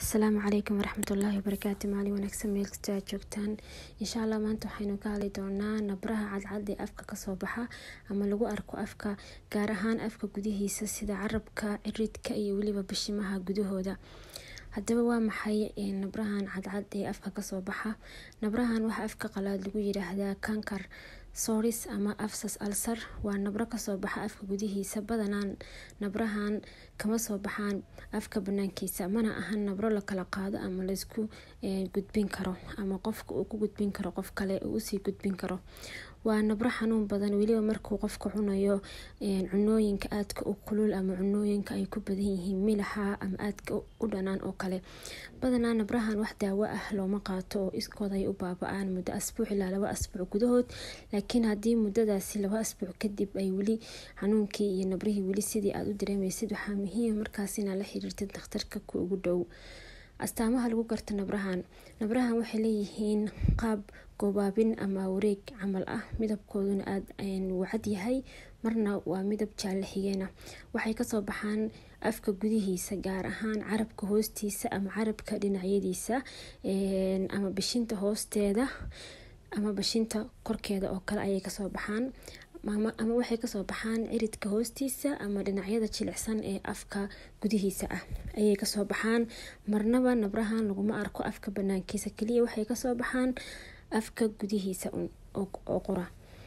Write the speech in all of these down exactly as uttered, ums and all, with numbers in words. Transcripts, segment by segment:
السلام عليكم ورحمة الله وبركاته. مالي ونكسم ميلك جوجتان إن شاء الله ما أنتو حينو قالي دونا نبرها عاد عادي أفكا كصوبحة أما لغو أركو أفكا قارهان أفكا قديه سيدا عربكا إريدكا إي وليبا بشيماها قدوهو دا هدبا وامحي نبرهان عاد عادي أفكا كصوبحة نبرهان وح أفكا قلاد لغو يراهدا كانكر سوريس أما أفسس ألسر ونبرا كصوبحة أفكا قديه سبادنا نبرهان كما صوبحان أفكا بنانكيسا مانا أهان نبرا لكلا قادة أما لسكو قدبين كرو أما قفك أكو قدبين كرو قفك لي أوسي قدبين كرو ونبرا حنون بدن وليو مركو قفك عنايو عنوينك آدك أقلول أما عنوينك أي كبدينهم ملحا أما آدك أدنان أوكالي بدنا نبراهان وحدة وأهلو مقاطو إسكوضي أبابان مدى أسبوع لا لو أسبوع قدهود لكن هدي مدى داسي لو أسبوع كدب أي ولي عنونكي ينبريه ولي سيدي آدو دريمي سيدو حامهي مركاسينا لحيرتين تختركك وقدو أستعمها لغو قرت نبراهان نبراهان وحليهين قاب قبابين أما وريق عمل أه مدب كودون آد أين وعد يهي مرنا ومدب جالحيينا waxay ka soo baxaan afka gudihiisa gaar ahaan carabka hoostiisa ama carabka dhinacyadiisa een ama bishinta hoosteeda ama bishinta korkeeda oo kale ayay ka soo baxaan ama ama waxay ka soo baxaan ciridka hoostiisa ama dhinacyada jilicsan ee afka gudihiisa ah ayay ka soo baxaan marnaba nabrahan laguma arko afka banaankiisa kaliya waxay ka soo baxaan afka gudihiisa oo qura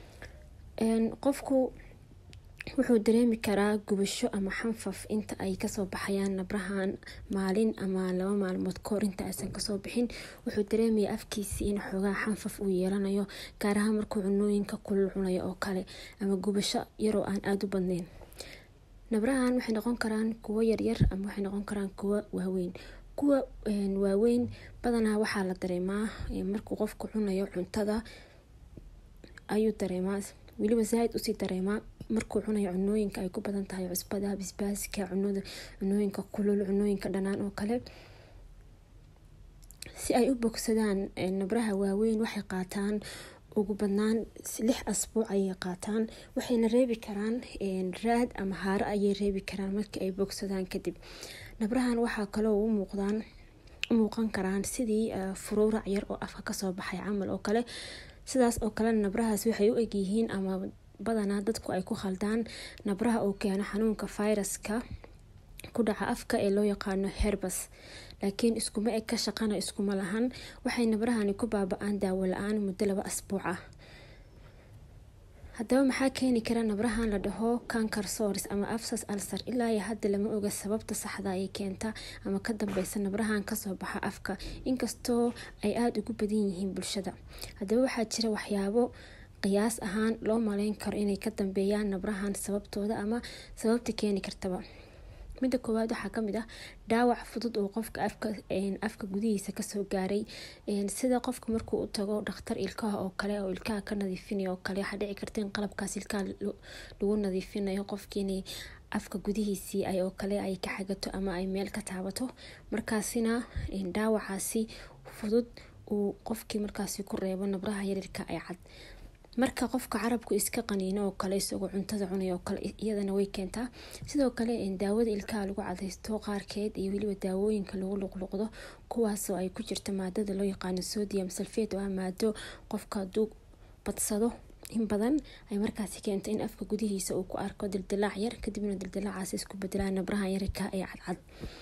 een qofku wuxuu dareemi karaa gubasho ama xanfaf inta ay ka soo baxayaan nabrahan maalin ama laba maalmood koor inta aysan ka soo bixin wuxuu dareemayaa afkiisa in xogaa xanfaf uu yeelanayo gaar ahaan markuu cunooyinka kulul cunayo oo kale ama gubasho yaroo aan aad u badnayn nabrahan waxay noqon karaan kuwa yar yar ama waxay noqon karaan kuwa waaweyn kuwa waaweyn badanaa waxaa la dareemaa markuu qofku cunayo cuntada ayuu dareemaa weliba zaid u sii dareemaa markuu cunayo cunooyinka ay ku badan tahay cusbada bisbaaska cunada cunooyinka kulul cunooyinka dhanaan oo kale si ay u bogsadaan nabraha waaweyn waxay qaataan ugu badnaan lix asbuuc ayay qaataan waxayna reebi karaan raad ama haaro ayay reebi karaan markii ay bogsadaan kadib nabrahan waxaa kaloo u muuqdaan muuqan karaan sidii furuurac yar oo afka ka soo baxay camal oo kale sidaas oo kale nabrahaas waxay u eg yihiin ama badanaa dadku ay ku khaldaan nabraha oo keena xanuunka fayraska ku dhaca afka ee loo yaqaano herpes laakiin iskuma eg ka shaqana iskuma lahan waxay nabrahani ku baaba'aan daawo la'aan muddo laba asbuuc ah haddaba maxaa keeni kara nabrahan la dhaho kankar sores ama afsas alsar ilaa iyo hadda lama oga sababta saxda ay keenta ama ka dambaysa nabrahan ka soo baxa afka inkastoo ay aad ugu badan yihiin bulshada haddaba waxaa jira waxyaabo qiyaas ahaan loo maleyn karo inay ka dambeeyaan nabrahan sababtooda ama sababta keeni kartaba midda koowaad waxaa kamid ah dhaawac fudud oo qofka afka afka gudihiisa ka soo gaaray sida qofka markuu u tago dhakhtar ilkaha oo kale oo ilkaha ka nadiifinayo oo kale waxa dhici karta in qalabkaas ilkaha lagu nadiifinayo qofkii afka gudihiisii ay oo kale ay ka xagato ama ay meel ka taabato markaasina dhaawacaasi fudud uu qofkii markaasi ku reebo nabraha yaryarka ay cad marka qofka carabku iska qaniino oo kale isagoo cuntada cunayo oo kale iyadana way keentaa sidoo kale in daawada ilkaha lagu cadaysto qaarkeed iyo waliba daawooyinka lagu luqluqdo kuwaas oo ay ku jirto maadada loo yaqaan sodium sulfate oo maado qofka dug badsado in badan ay markaas keento in afka gudihiisa uu ku arko dildilaac yar kadibna dildilaacaas isku bedelaan nabraha yarka ay cadcad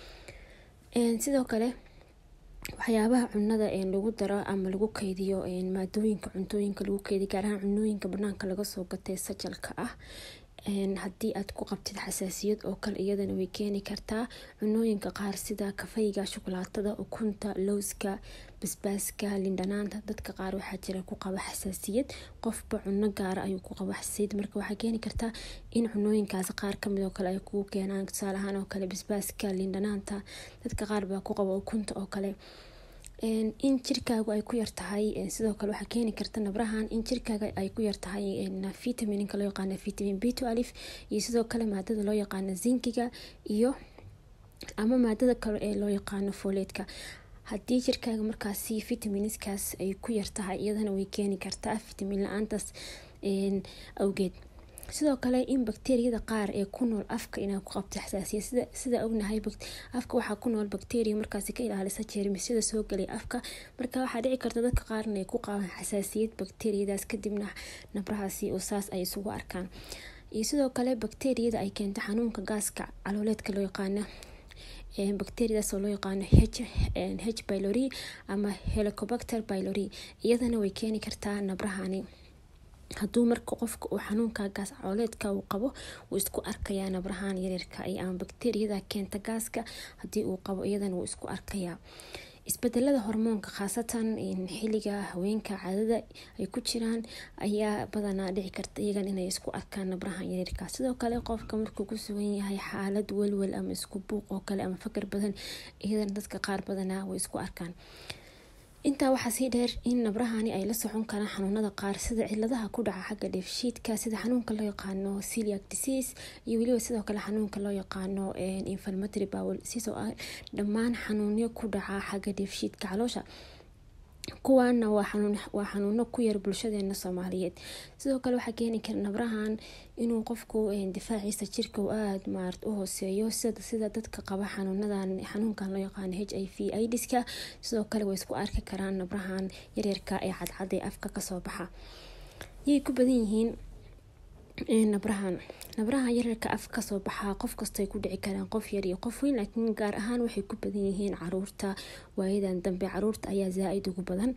een sidoo kale waxyaabaha cunada ee lagu daro ama lagu kaydiyo ee maadooyinka cuntooyinka lagu kaydiyo gaar ahaan cunooyinka banaanka laga soo gatay sajalka ah een hadii aad ku qabtid xasaasiyad oo kale iyadana way keeni kartaa cunooyinka qaar sida kafeyga shukulaatada ukunta lowska basbaaska lindanaanta dadka qaar waxaa jira ku qaba xasaasiyad qofba cuno gaar ayuu ku qaba xasaasiyad marka waxaa keeni kartaa in cunooyinkaas qaar kamid oo kale ay ku keenaan tusaale ahaan oo kale basbaaska lindanaanta dadka qaar baa ku qaba ukunta oo kale in jirkaagu ay ku yartahay sidoo kale waxa keeni karta nabrahan in jirkaaga ay ku yartahay vitaminka loo yaqaan vitamin B twelve iyo sidoo kale maadada loo yaqaan zinkiga iyo ama maadada kale ee loo yaqaan folate-ka hadii jirkaaga markaasi vitaminskaas ay ku yartahay iyadana way keeni kartaa vitamin la'aantaas awgeed sidoo kale in bakteeriyada qaar ee ku nool afka inay ku qabto xasaasiyad sida sida ognahay afka waxaa ku nool bakteeriya markaasi ka ilaalisa jeermisyada soo galay afka, marka waxaa dhici karta dadka qaar inay ku qabaan xasaasiyad bakteeriyadaas kadibna nabrahaasi oo saas ay isugu arkaan. iyo sidoo kale bakteeriyada ay keento xanuunka gaaska calooleedka loo yaqaano bakteeriyadaas oo loo yaqaano H pylori ama Helicobacter pylori, iyadana way keeni kartaa nabrahani. hadduu marka qofka uu xanuunka gaas calooleedka uu qabo wuu isku arkayaa nabrahan yaryarka ay ama bakteeriyada keenta gaaska haddii uu qabo iyadana wuu isku arkayaa. isbedelada hormoonka khaasatan xilliga haweenka caadada ay ku jiraan ayaa badanaa dhici karta iyagan inay isku arkaan nabrahan yaryarka. sidoo kale qofka markuu ku sugan yahay xaalad walwal ama isku buuq oo kale ama fakar badan iyadana dadka qaar badanaa way isku arkaan. intaa waxaa sii dheer in nabrahani ay la socon karaan xanuunada qaar sida ciladaha ku dhaca xagga dheefshiidka sida xanuunka loo yaqaano celiac disease iyo weliba sidoo kale xanuunka loo yaqaano inflammatory bowel disease oo ah dhammaan xanuunyo ku dhaca xagga dheefshiidka caloosha. kuwaana waa xanuun waa xanuuno ku yar bulshadeena Soomaaliyeed. sidoo kale waxaa keeni kara nabrahan inuu qofku difaaciisa jirka uu aad maart u hooseeyo sida sida dadka qaba xanuunadan xanuunkan loo yaqaan H I V AIDS-ka. sidoo kale way isku arki karaan nabrahan yaryarka ee cadcad ee afka ka soo baxa. yay ku badan yihiin nabrahan nabrahan yaryarka afka ka soo baxa qof kasta ay ku dhici karaan qof yar iyo qof weyn, laakiin gaar ahaan waxay ku badan yihiin caruurta. waayadan dambe caruurta ayaa zaaid ugu badan.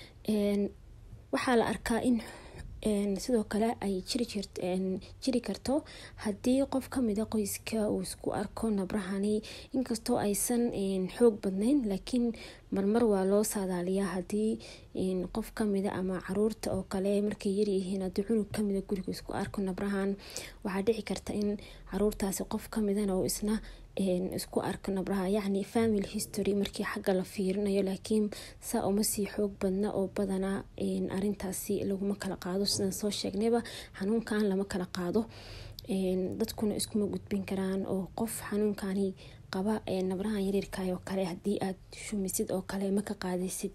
waxaa la arkaa in sidoo kale ay jiri jirto jiri karto haddii qof kamid ah qoyska uu isku arko nabrahani, inkastoo aysan xoog badnayn laakiin marmar waa loo saadaaliyaa haddii qof kamid ah ama caruurta oo kale markay yar yihiin haddii cunug kamid ah guriga isku arko nabrahan waxaa dhici karta in caruurtaasi qof kamid ah oo isna isku arko nabraha, yacni family history markii xagga la fiirinayo, laakiin saa uma sii xoog badna oo badanaa arintaasi laguma kala qaado. sidaan soo sheegnayba xanuunkan lama kala qaado, dadkuna iskuma gudbin karaan oo qof xanuunkani qaba nabrahan yaryarka oo kale haddii aad shumisid oo kale ma ka qaadaysid.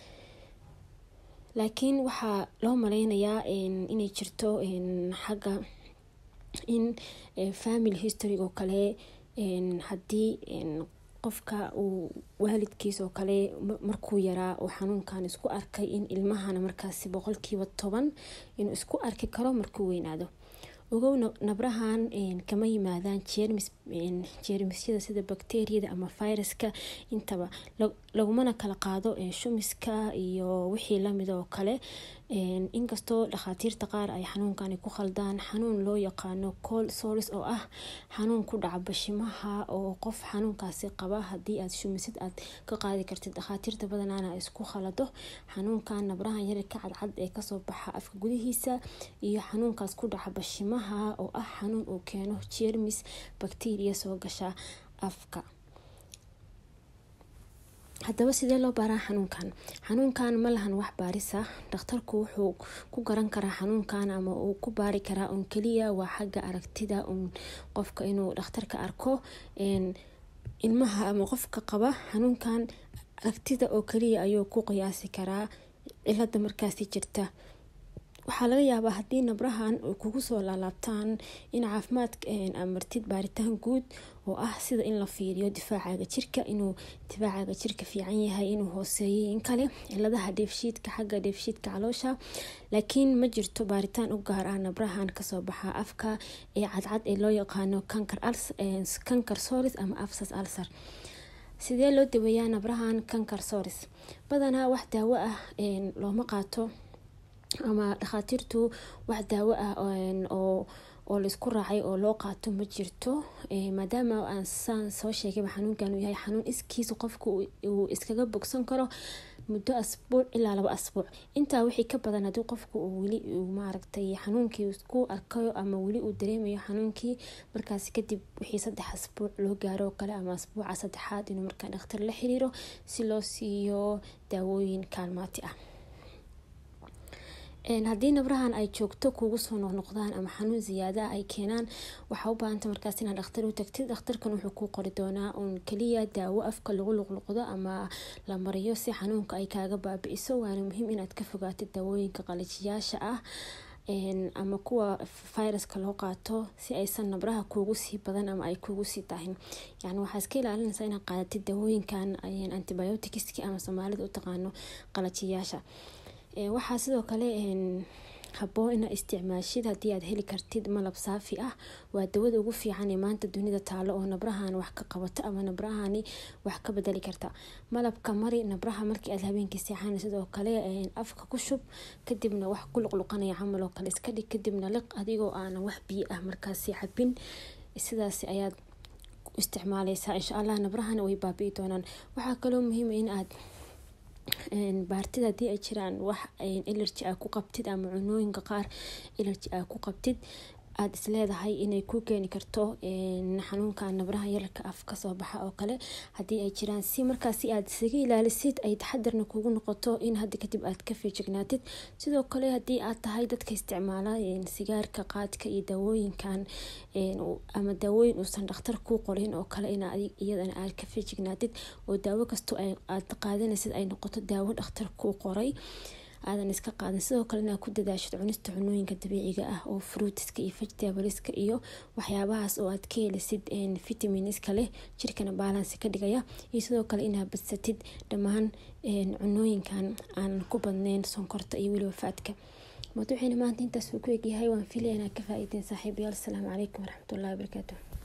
laakiin waxaa loo maleynayaa inay jirto xagga in family history oo kale haddii qofka uu waalidkiis oo kale markuu yaraa oo xanuunkan isku arkay in ilmahana markaasi boqolkiiba toban inuu isku arki karo markuu weynaado. ogow nabrahan kama yimaadaan jeermis jeermisyada sida bakteeriyada ama viruska, intaba lagumana kala qaado shumiska iyo wixii lamid oo kale. inkastoo dhakhaatiirta qaar ay xanuunkani ku khaldaan xanuun loo yaqaano cold sores oo ah xanuun ku dhaca bashimaha oo qof xanuunkaasi qaba haddii aad shumisid aad ka qaadi kartid. dhakhaatiirta badanaana isku khalado xanuunkan nabrahan yaryarka cadcad ee kasoo baxa afka gudihiisa iyo xanuunkaas ku dhaca bashimaha oo ah xanuun uu keeno jeermis bakteeriya soo gasha afka. haddaba sidee loo baaraa xanuunkan? xanuunkan ma lahan wax baarisa. dhakhtarku wuxuu ku garan karaa xanuunkan ama uu ku baari karaa un keliya waa xagga aragtida un qofka inuu dhakhtarka arko ilmaha ama qofka qaba xanuunkan aragtida oo keliya ayuu ku qiyaasi karaa cilada markaasi jirta. waxaa laga yaabaa haddii nabrahan kugu soo laalaabtaan in caafimaadka amartid baaritaan guud oo ah sida in la fiiriyo difaacaga jirka inuu difaacaga jirka fiican yahay inuu hooseeyo in kale ciladaha dheefshiidka xagga dheefshiidka caloosha. laakiin ma jirto baaritaan u gaar ah nabrahan kasoo baxa afka ee cadcad ee loo yaqaano kankar kankar soris ama abscess ulcer. sidee loo daweeyaa nabrahan kankar soris? badanaa wax daawo ah looma qaato ama dhakhaatiirtu wax daawo ah oo oo la isku raacay oo loo qaato ma jirto, maadaama aan saan soo sheegay xanuunkan uu yahay xanuun iskiisa qofku uu iskaga bogsan karo muddo asbuuc ilaa laba asbuuc. intaa wixii ka badan haddii qofku uu weli uu maaragtay xanuunkii isku arkayo ama weli uu dareemayo xanuunkii markaas kadib wixii saddex asbuuc loo gaaro kale ama asbuuca saddexaad inuu markaa dhakhtar la xiriiro si loo siiyo daawooyin kaalmaati ah. haddii nabrahan ay joogto kugu soo noqnoqdaan ama xanuun ziyaada ay keenaan waxaa u baahanta markaas inaad dhakhtar u tagtid. dhakhtarkan wuxuu kuu qori doonaa un keliya daawo afka lagu luqluqdo ama la mariyo si xanuunka ay kaaga baabi'iso. waana muhiim inaad ka fogaatid daawooyinka qalajiyaasha ah ama kuwa viruska loo qaato si aysan nabraha kuugu sii badan ama ay kuugu sii daahin. Yani waxaa iska ilaalinaysaa inaad qaadatid dawooyinkan antibioticski ama Soomaalida u taqaano qalajiyaasha. Waxaa sidoo kale habboon inaad isticmaashid haddii aad heli kartid malab saafi ah. Waa dawada ugu fiican ee maanta dunida taalo oo nabrahan wax ka qabato ama nabrahani wax ka bedeli karta. Malabka mari nabraha markii aad habeenkii seexanayso, sidoo kale afka ku shub, kadibna wax ku luqluqanaya camal oo kale iska dhig, kadibna liq adigoo aan wax biyo ah markaas cabin. Sidaas ayaad u isticmaalaysaa, insha Allah nabrahana way baabi'i doonaan. Waxaa kaloo muhiim ah in aad baartid haddii ay jiraan wax allergy ah ku qabtid ama cunooyinka qaar allergy ah ku qabtid aad isleedahay inay ku keeni karto xanuunka nabraha yararka af ka soo baxa oo kale. Haddii ay jiraan, si markaas si aad isaga ilaalisid ay taxadarna kugu noqoto in hadda kadib aad ka feejignaatid. Sidoo kale haddii aad tahay dadka isticmaala sigaarka, qaadka iyo dawooyinkan ama dawooyin uusan dhakhtar kuu qorin oo kale, in iyadana aad ka feejignaatid oo daawo kasto aad qaadanaysid ay noqoto daawo dhakhtar kuu qoray aadan iska qaadan. Sidoo kale inaad ku dadaashid cunista cunooyinka dabiiciga ah oo fruitska iyo vegetableska iyo waxyaabahaas oo aad ka helisid vitaminiska leh jirkana balance ka dhigaya. Iyo sidoo kale inaad badsatid dhammaan cunooyinkan aan ku badnayn sonkorta iyo weliba faadka. Mawduucina maanta intaas uu ku egyahay. Waan filayaa inaad ka faa'iideen saaxiibayaal. Assalaamu calaykum waraxmatullaahi wabarakaatuh.